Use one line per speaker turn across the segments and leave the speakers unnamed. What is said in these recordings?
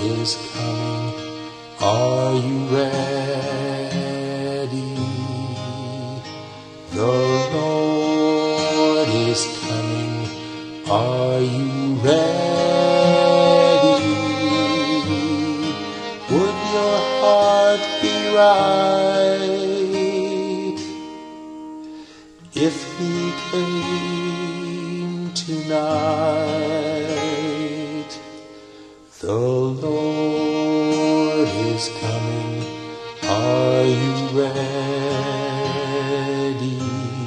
is coming. Are you ready? The Lord is coming. Are you ready? Would your heart be right if he came tonight? The Lord is coming. Are you ready?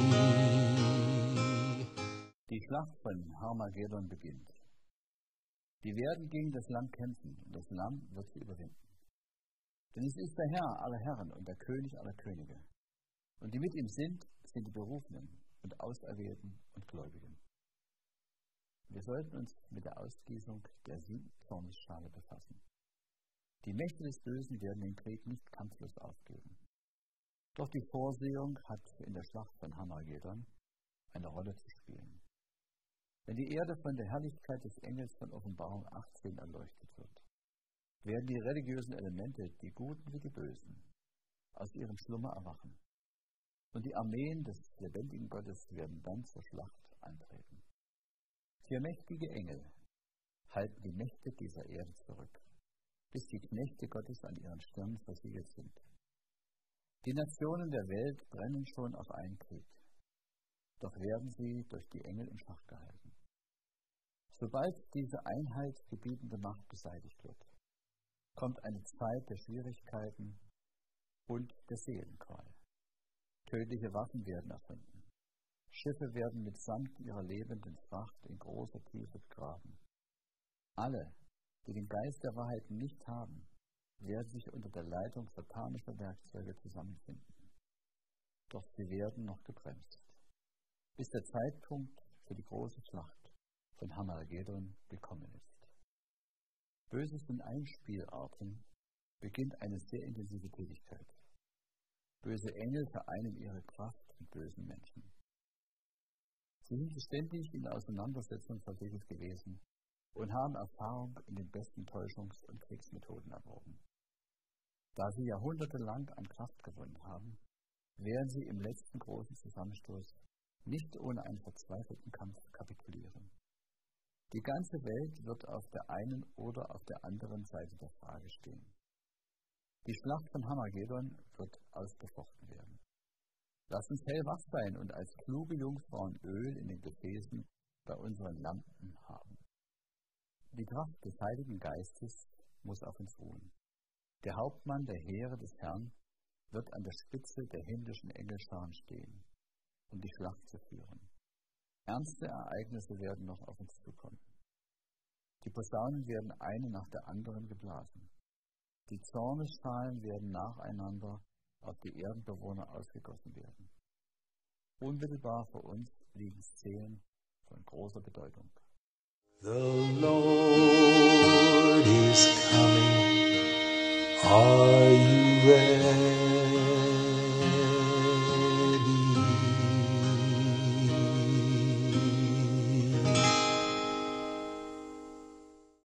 Die Schlacht von Harmagedon beginnt. Die werden gegen das Lamm kämpfen, und das Lamm wird sie überwinden. Denn es ist der Herr aller Herren und der König aller Könige. Und die mit ihm sind die Berufenen und Auserwählten und Gläubigen. Wir sollten uns mit der Ausgießung der 7 Zornesschale befassen. Die Mächte des Bösen werden den Krieg nicht kampflos aufgeben. Doch die Vorsehung hat in der Schlacht von Harmagedon eine Rolle zu spielen. Wenn die Erde von der Herrlichkeit des Engels von Offenbarung 18 erleuchtet wird, werden die religiösen Elemente, die Guten wie die Bösen, aus ihrem Schlummer erwachen. Und die Armeen des lebendigen Gottes werden dann zur Schlacht antreten. 4 mächtige Engel halten die Mächte dieser Erde zurück, bis die Knechte Gottes an ihren Stirnen versiegelt sind. Die Nationen der Welt brennen schon auf einen Krieg, doch werden sie durch die Engel in Schach gehalten. Sobald diese einheitsgebietende Macht beseitigt wird, kommt eine Zeit der Schwierigkeiten und der Seelenqual. Tödliche Waffen werden erfunden. Schiffe werden mitsamt ihrer lebenden Fracht in großer Tiefe begraben. Alle, die den Geist der Wahrheit nicht haben, werden sich unter der Leitung satanischer Werkzeuge zusammenfinden. Doch sie werden noch gebremst, bis der Zeitpunkt für die große Schlacht von Harmagedon gekommen ist. Böses in Einspielarten beginnt eine sehr intensive Tätigkeit. Böse Engel vereinen ihre Kraft mit bösen Menschen. Sie sind ständig in Auseinandersetzung verwickelt gewesen und haben Erfahrung in den besten Täuschungs- und Kriegsmethoden erworben. Da sie jahrhundertelang an Kraft gewonnen haben, werden sie im letzten großen Zusammenstoß nicht ohne einen verzweifelten Kampf kapitulieren. Die ganze Welt wird auf der einen oder auf der anderen Seite der Frage stehen. Die Schlacht von Harmagedon wird ausgefochten werden. Lasst uns hellwach sein und als kluge Jungfrauen Öl in den Gefäßen bei unseren Lampen haben. Die Kraft des Heiligen Geistes muss auf uns ruhen. Der Hauptmann der Heere des Herrn wird an der Spitze der himmlischen Engelscharen stehen, um die Schlacht zu führen. Ernste Ereignisse werden noch auf uns zukommen. Die Posaunen werden eine nach der anderen geblasen. Die Zornesschalen werden nacheinander auf die Erdenbewohner ausgegossen werden. Unmittelbar vor uns liegen Szenen von großer Bedeutung.
The Lord is coming. Are you ready?